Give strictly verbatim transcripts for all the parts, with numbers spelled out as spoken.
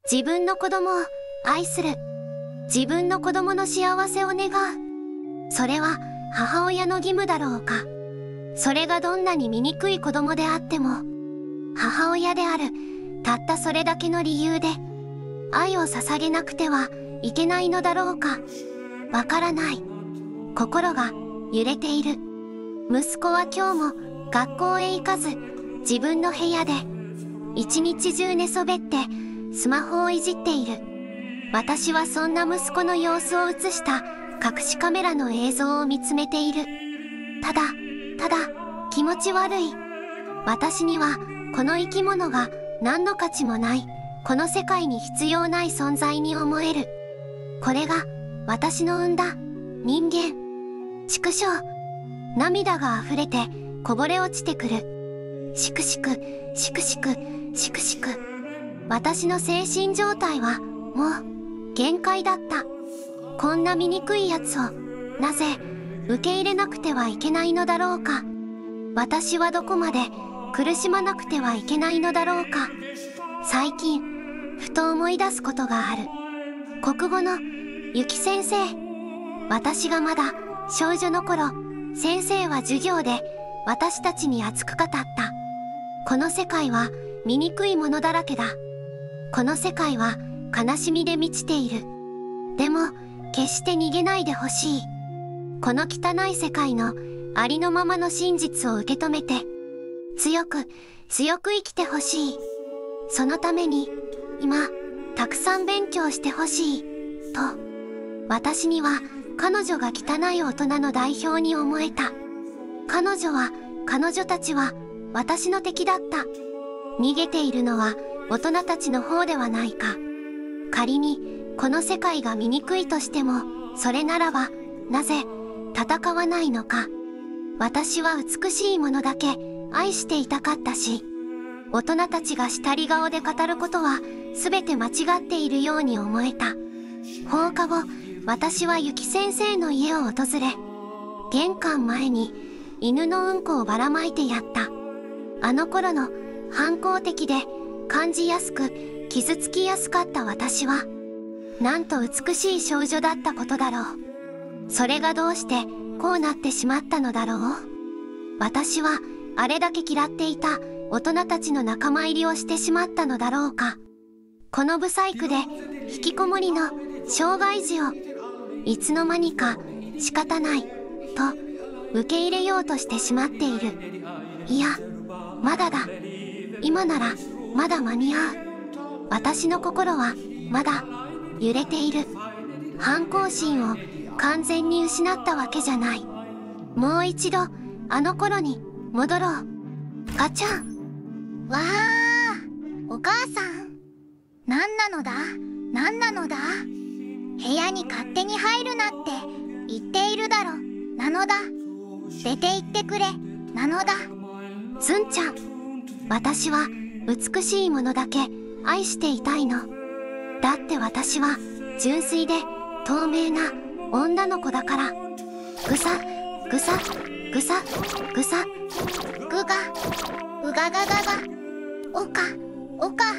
自分の子供を愛する。自分の子供の幸せを願う。それは母親の義務だろうか。それがどんなに醜い子供であっても、母親であるたったそれだけの理由で愛を捧げなくてはいけないのだろうか。わからない。心が揺れている。息子は今日も学校へ行かず、自分の部屋で一日中寝そべってスマホをいじっている。私はそんな息子の様子を映した隠しカメラの映像を見つめている。ただ、ただ、気持ち悪い。私にはこの生き物が何の価値もない、この世界に必要ない存在に思える。これが私の生んだ人間。畜生。涙が溢れてこぼれ落ちてくる。しくしく、しくしく、しくしく。私の精神状態はもう限界だった。こんな醜いやつをなぜ受け入れなくてはいけないのだろうか。私はどこまで苦しまなくてはいけないのだろうか。最近ふと思い出すことがある。国語のゆき先生。私がまだ少女の頃、先生は授業で私たちに熱く語った。この世界は醜いものだらけだ。この世界は悲しみで満ちている。でも決して逃げないでほしい。この汚い世界のありのままの真実を受け止めて、強く強く生きてほしい。そのために今たくさん勉強してほしいと、私には彼女が汚い大人の代表に思えた。彼女は彼女たちは私の敵だった。逃げているのは大人たちの方ではないか。仮にこの世界が醜いとしても、それならばなぜ戦わないのか。私は美しいものだけ愛していたかったし、大人たちがしたり顔で語ることは全て間違っているように思えた。放課後、私はゆき先生の家を訪れ、玄関前に犬のうんこをばらまいてやった。あの頃の反抗的で感じやすく傷つきやすかった私は、なんと美しい少女だったことだろう。それがどうしてこうなってしまったのだろう。私はあれだけ嫌っていた大人たちの仲間入りをしてしまったのだろうか。このブサイクで引きこもりの障害児をいつの間にか仕方ないと受け入れようとしてしまっている。いや、まだだ。今ならまだ間に合う。私の心はまだ揺れている。反抗心を完全に失ったわけじゃない。もう一度あの頃に戻ろう。ガチャン。 わあ、お母さん。何なのだ、何なのだ。部屋に勝手に入るなって言っているだろ、なのだ。出て行ってくれ、なのだ。 ずんちゃん、私は美しいものだけ愛していたいの。だって私は純粋で透明な女の子だから。ぐさぐさぐさぐさ、 ぐがうがががが、おかおかさ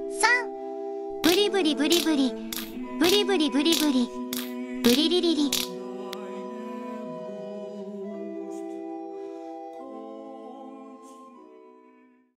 ん。 ブリブリブリブリブリブリブリブリブリリリリ。